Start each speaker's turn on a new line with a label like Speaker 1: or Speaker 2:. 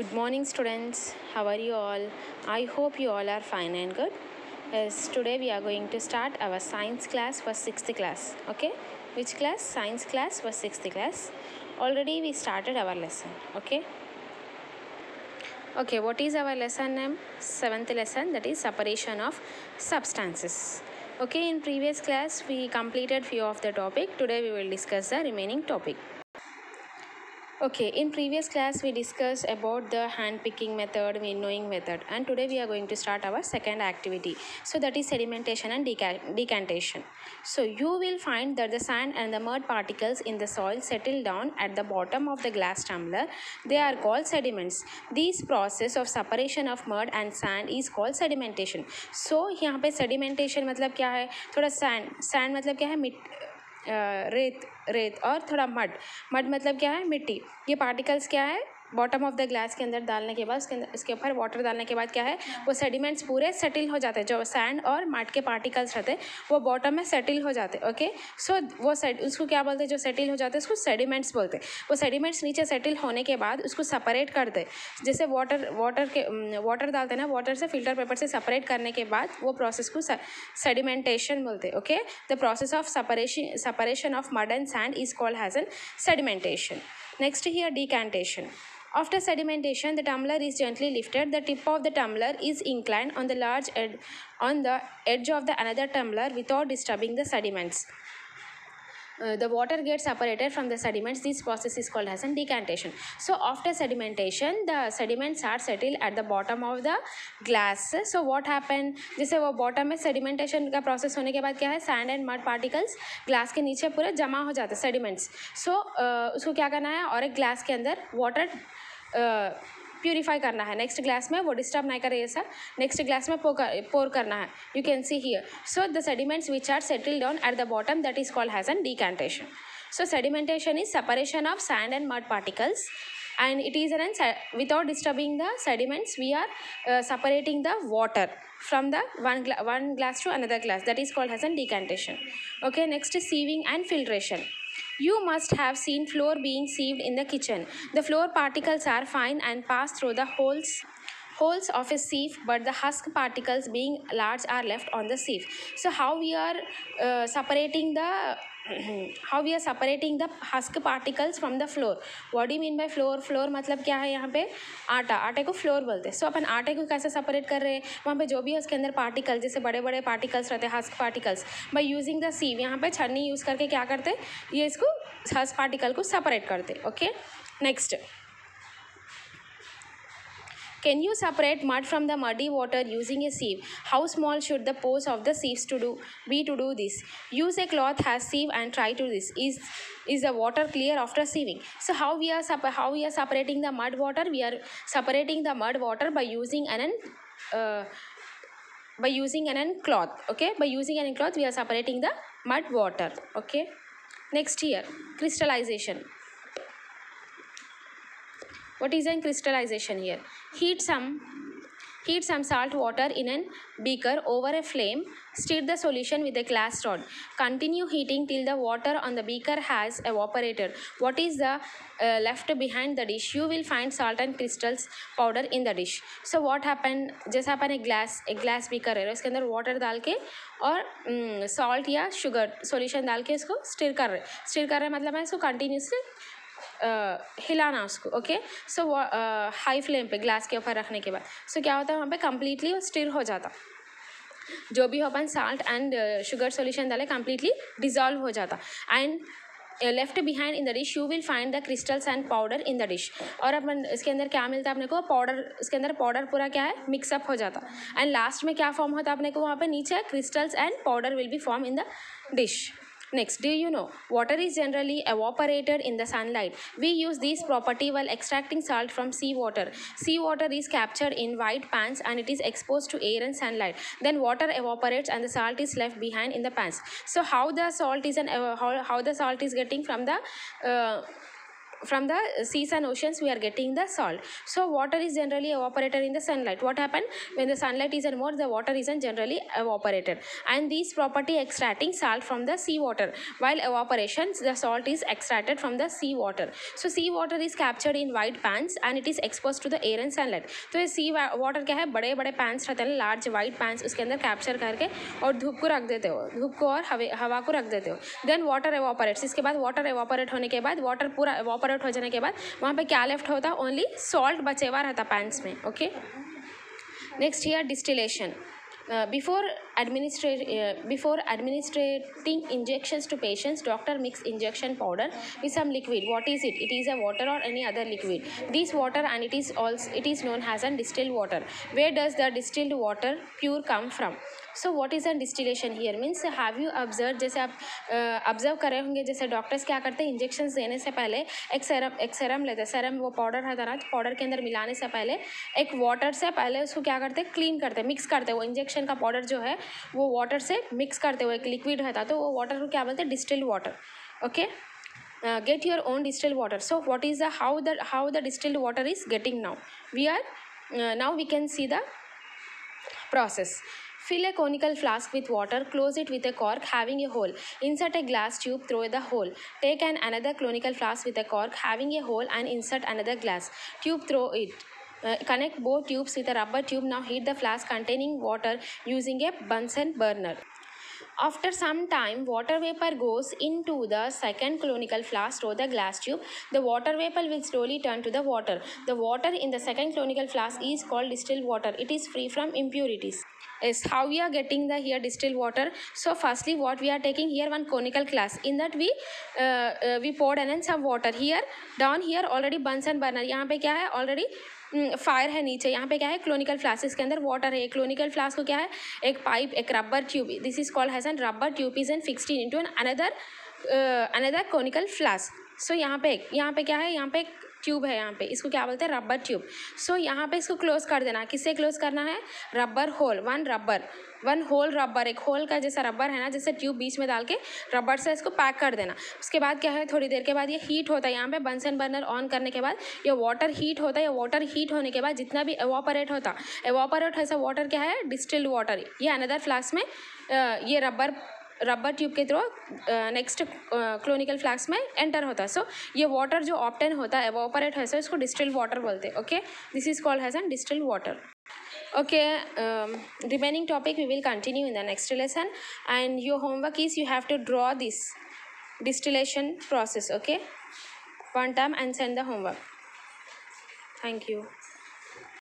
Speaker 1: Good morning, students. How are you all? I hope you all are fine and good. Yes, today we are going to start our science class for 6th class. Okay? Which class? Science class for 6th class. Already we started our lesson. Okay? Okay, what is our lesson name? 7th lesson, that is separation of substances. Okay, in previous class we completed few of the topic. Today we will discuss the remaining topic. Okay, in previous class we discussed about the hand picking method, winnowing method, and today we are going to start our second activity. So that is sedimentation and decantation. So you will find that the sand and the mud particles in the soil settle down at the bottom of the glass tumbler. They are called sediments. This process of separation of mud and sand is called sedimentation. So यहाँ पे sedimentation मतलब क्या है? थोड़ा sand मतलब क्या है? रेत और थोड़ा मड मतलब क्या है? मिट्टी. ये पार्टिकल्स क्या है? बॉटम ऑफ द ग्लास के अंदर डालने के बाद इसके ऊपर वाटर डालने के बाद क्या है? वो सेडिमेंट्स पूरे सेटल हो जाते हैं. जो सैंड और मड के पार्टिकल्स रहते हैं वो बॉटम में सेटल हो जाते हैं. ओके, सो वो उसको क्या बोलते हैं? जो सेटल हो जाते हैं उसको सेडिमेंट्स बोलते हैं. वो सेडिमेंट्स नीचे सेटल होने के बाद उसको सेपरेट करते हैं. जैसे वाटर डालते हैं ना, वाटर से फिल्टर पेपर से सेपरेट करने के बाद वो प्रोसेस को सेडिमेंटेशन बोलते हैं. Okay, the process of separation of mud and sand is called as an sedimentation. Next here, decantation. After sedimentation, the tumbler is gently lifted. The tip of the tumbler is inclined on the edge of the another tumbler without disturbing the sediments. The water gets separated from the sediments. This process is called as a decantation. So after sedimentation, the sediments are settled at the bottom of the glass. So what happened? जैसे वो bottom में sedimentation का process होने के बाद क्या है? Sand and mud particles glass के नीचे पूरे जमा हो जाते हैं sediments. So उसको क्या करना है? और एक glass के अंदर water प्यूरीफाई करना है. नेक्स्ट ग्लास में वो डिस्टर्ब नहीं करे ऐसा. नेक्स्ट ग्लास में पोर करना है. You can see here. So the sediments which are settle down at the bottom, that is called as an decantation. So sedimentation is separation of sand and mud particles, and it is without disturbing the sediments. We are separating the water from the one glass to another glass. That is called as a decantation. Okay, next is sieving and filtration. You must have seen flour being sieved in the kitchen. The flour particles are fine and pass through the holes of a sieve, but the husk particles being large are left on the sieve. So how we are separating the husk particles from the flour? What do you mean by flour? Flour मतलब क्या है? यहाँ पे आटे को floor बोलते हैं. सो अपन आटे को कैसे सेपरेट कर रहे हैं? वहाँ पे जो भी है उसके अंदर पार्टिकल, जैसे बड़े बड़े पार्टिकल्स रहते हैं, husk particles, by using the sieve. यहाँ पे छन्नी यूज़ करके क्या करते हैं? ये इसको हस्क पार्टिकल को सेपरेट करते. Okay, next. Can you separate mud from the muddy water using a sieve? How small should the pores of the sieves be to do this? Use a cloth as sieve and try to this. Is the water clear after sieving? So how we are separating the mud water? We are separating the mud water by using an cloth. Okay, by using an cloth we are separating the mud water. Okay, next here, crystallization. What is a crystallization here? Heat some salt water in a beaker over a flame. Stir the solution with a glass rod. Continue heating till the water on the beaker has evaporated. What is the left behind the dish? You will find salt and crystals powder in the dish. So what happened? जैसे अपन एक glass beaker है, उसके अंदर water डाल के और salt या sugar solution डाल के इसको stir कर रहे मतलब है इसको continuously हिलाना उसको. ओके, सो हाई फ्लेम पे ग्लास के ऊपर रखने के बाद सो क्या होता है? वहाँ पे कम्प्लीटली स्टिर हो जाता. जो भी अपन साल्ट एंड शुगर सॉल्यूशन डाले कम्प्लीटली डिजॉल्व हो जाता. And left behind in the dish you will find the crystals and powder in the dish. और अपन इसके अंदर क्या मिलता है अपने को? पाउडर. इसके अंदर पाउडर पूरा क्या है? मिक्सअप हो जाता. एंड लास्ट में क्या फॉर्म होता है अपने को? वहाँ पे नीचे crystals and powder will be form in the dish. Next, do you know water is generally evaporated in the sunlight? We use this property while extracting salt from seawater. Seawater is captured in wide pans and it is exposed to air and sunlight. Then water evaporates and the salt is left behind in the pans. So how the salt is getting from the from the seas and oceans we are getting the salt. So water is generally evaporated in the sunlight. What happened when the sunlight is more, the water isn't generally evaporated, and these property extracting salt from the sea water. While evaporation, the salt is extracted from the sea water. So sea water is captured in wide pans and it is exposed to the air and sunlight. तो ये सी water क्या है, बड़े बड़े पैंस रहते हैं, large wide पैंस, उसके अंदर कैप्चर करके और धूप को रख देते हो, धूप को और हवा को रख देते हो. Then water evaporates. इसके बाद वाटर एवापोरेट होने के बाद, वाटर पूरा एवापोरेट हो जाने के बाद वहाँ पे क्या लेफ्ट होता, ओनली सॉल्ट बचे हुआ रहता पैंस में. Okay, next here distillation. Before administrating injections to patients, doctor mix injection powder with some liquid. What is it? It is a water or any other liquid. This water, and it is known as a distilled water. Where does the distilled water pure come from? So what is a distillation here? Means have you observed, जैसे आप observe कर रहे होंगे, जैसे doctors क्या करते हैं, injection देने से पहले एक सेरम लेते हैं. सेरम वो पाउडर रहता है ना, पाउडर के अंदर मिलाने से पहले एक वाटर से पहले उसको क्या करते हैं, क्लीन करते हैं, मिक्स करते हैं. वो इंजेक्शन का पाउडर जो है वो वाटर से मिक्स करते हुए एक लिक्विड रहता, तो वो वाटर को क्या बोलते हैं, distilled water. Okay, get your own distilled water. So what is the how the distilled water is getting now? Now we can see the process. Fill a conical flask with water, close it with a cork having a hole. Insert a glass tube through the hole. Take another conical flask with a cork having a hole and insert another glass tube through it. Connect both tubes with a rubber tube. Now heat the flask containing water using a Bunsen burner. After some time, water vapor goes into the second conical flask through the glass tube. The water vapor will slowly turn to the water. The water in the second conical flask is called distilled water. It is free from impurities. Is how we are getting the here distilled water. So firstly, what we are taking here, one conical glass. In that we poured in some water. Here down here already Bunsen burner. यहाँ पे क्या है, already fire है नीचे. यहाँ पे क्या है, क्लोनिकल फ्लास्क, इसके अंदर वाटर है. क्लोनिकल फ्लास्क को क्या है, एक पाइप, एक rubber tube, this is called as an rubber tube is an fixed into an another conical flask. So यहाँ पे क्या है, यहाँ पे ट्यूब है, यहाँ पे इसको क्या बोलते हैं, रबर ट्यूब. सो यहाँ पे इसको क्लोज कर देना. किससे क्लोज करना है, rubber hole, one hole rubber, एक होल का जैसा रबर है ना, जैसे ट्यूब बीच में डाल के रबर से इसको पैक कर देना. उसके बाद क्या है, थोड़ी देर के बाद ये हीट होता है. यहाँ पे बंसन बर्नर ऑन करने के बाद ये वाटर हीट होता है. ये वाटर हीट होने के बाद जितना भी एवापोरेट होता, ऐसा वाटर क्या है, डिस्टिल्ड वाटर. ये अनदर फ्लास्क में ये रबर ट्यूब के थ्रू नेक्स्ट क्लोनिकल फ्लास्क में एंटर होता है. सो ये वाटर जो ऑब्टेन होता है, एवापोरेट है, सो इसको डिस्टिल्ड वाटर बोलते हैं. Okay, this is called as an distilled water. Okay, remaining topic we will continue in the next lesson, and your homework is you have to draw this distillation process. Okay, one time and send the homework. Thank you.